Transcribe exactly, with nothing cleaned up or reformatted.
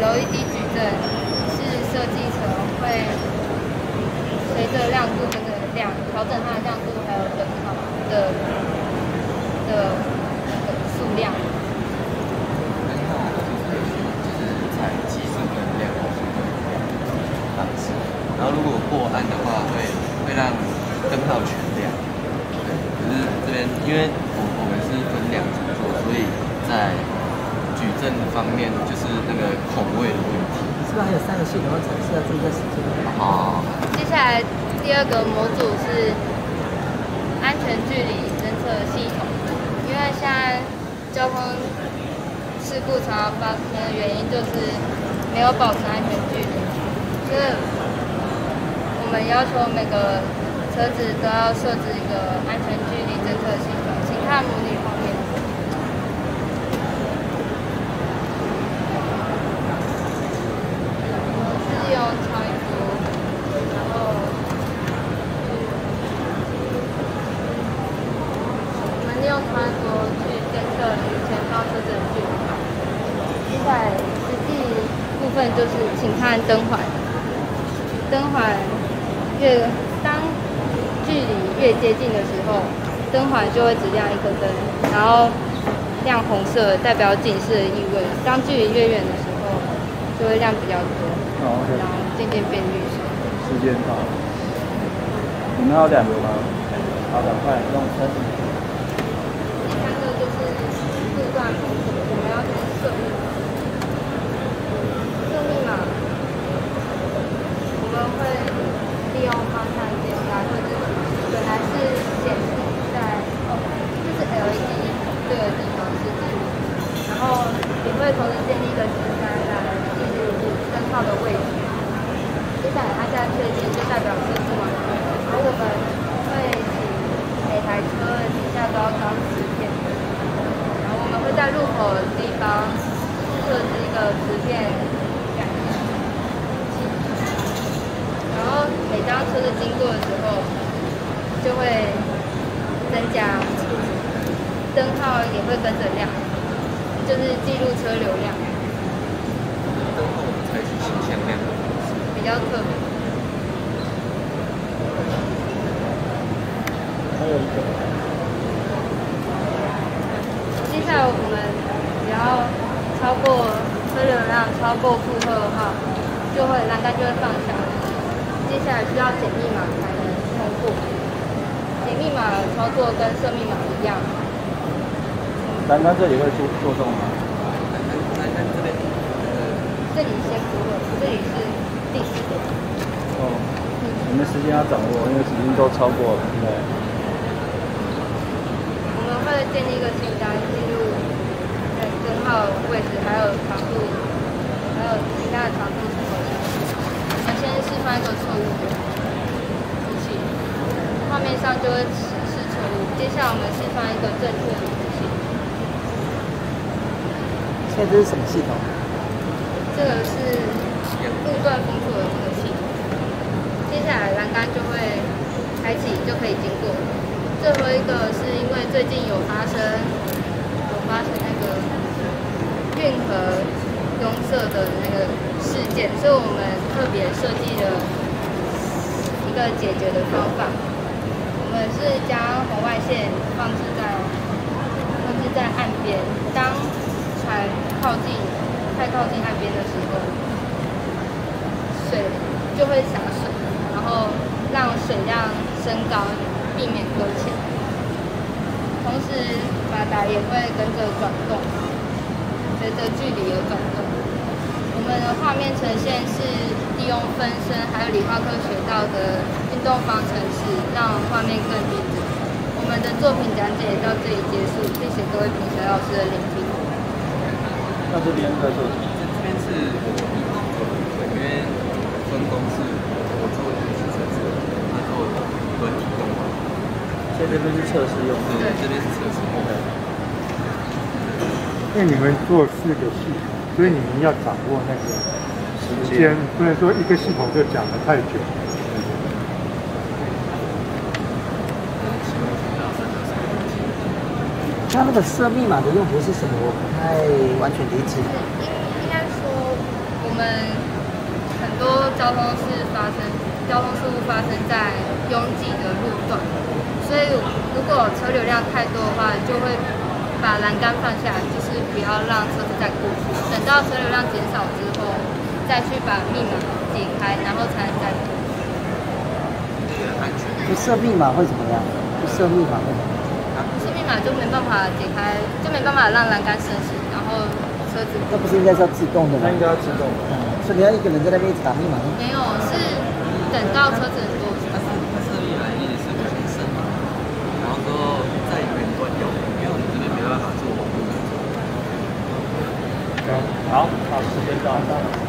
L E D 矩阵是设计成会随着亮度跟着亮调整它的亮度，还有灯泡的的那个数量。 灯泡就是采奇数跟亮度方式，然后如果过暗的话，会会让灯泡全亮。对，可是这边因为我我们是分两层做，所以在矩阵方面就是那个孔位的问题。 是不是还有三个系统要测试要注意在时间？ 哦。 接下来第二个模组是安全距离侦测系统，因为现在交通事故常常发生的原因就是没有保持安全距离，所以我们要求每个车子都要设置一个安全距离侦测系统，请看模拟画面。是用超音波，然后我们利用超音波去侦测前方车子的距离。接下来实际部分就是，请看灯环，灯环越当距离越接近的时候，灯环就会只亮一颗灯，然后亮红色代表警示的意味。当距离越远的时候，就会亮比较多。 哦 ，OK。 然后渐渐变绿色。 时间到了，你们还有两个吗？好，赶快用车子。 第三个就是路段封锁，我们要先设密码。设密码，我们会利用方向键来设置。本来是显示在哦，就是 L E D 这个地方设置，然后也会同时建立一个机杆来记录灯泡的位置。接下来它现在确定就代表设置完成，然后我们会请每台车底下都要装磁片，然后我们会在路口的地方设置一个磁片感应器，然后每当车子经过的时候，就会增加灯泡也会跟着亮，就是记录车流量。 灯泡我们采取形象亮的方式， 比较特别。 还有一个。 接下来我们只要超过车流量超过负荷的话，就会栏杆就会放下来。接下来需要解密码才能通过。解密码的操作跟设密码一样。 栏杆这里会做做动吗？ 栏杆这边， 这里先不会，这里是第四个。 哦，你们时间要掌握，因为时间都超过了，对。 我们会建立一个清单，记录对灯泡位置，还有长度，还有其他的长度是否相同。我们先示范一个错误的仪器，画面上就会显示错误。接下来我们示范一个正确的仪器。 现在这是什么系统？ 这个是路段封锁的这个系统。接下来栏杆就会开启，就可以经过。最后一个是因为最近有发生有发生那个运河拥塞的那个事件，所以我们特别设计了一个解决的方法。我们是将红外线放置在放置在岸边，当船靠近太靠近岸边的时候，水就会洒水，然后让水量升高，避免搁浅。同时，马达也会跟着转动，随着距离而转动。我们的画面呈现是利用分身还有理化课学到的运动方程式，让画面更逼真。我们的作品讲解到这里结束，谢谢各位评审老师的聆听。 那这边在做什么？ 这边是我们一工作的部分，因为分工是我做的是测试，他做轮椅动画。 所以这边是测试用的。 对，这边是测试用的。 因为你们做四个系统，所以你们要掌握那个时间，不能说一个系统就讲得太久。 那那个设密码的用途是什么？我不太完全理解。 应应该说，我们很多交通是发生交通事故发生在拥挤的路段，所以如果车流量太多的话，就会把栏杆放下来，就是不要让车子再过去。等到车流量减少之后，再去把密码解开，然后才能再过。 安全。 不设密码会怎么样？不设密码会怎么样？ 不设密码就没办法解开，就没办法让栏杆升起，然后车子。 那不是应该是要自动的吗？ 那应该要自动的。 嗯，所以你要一个人在那边一直打密码吗？ 没有，是等到车子很多。 它是它设密码一直是不先设嘛，然后之后在远端有，因为我们这边没办法做网络的。 好，好，时间到。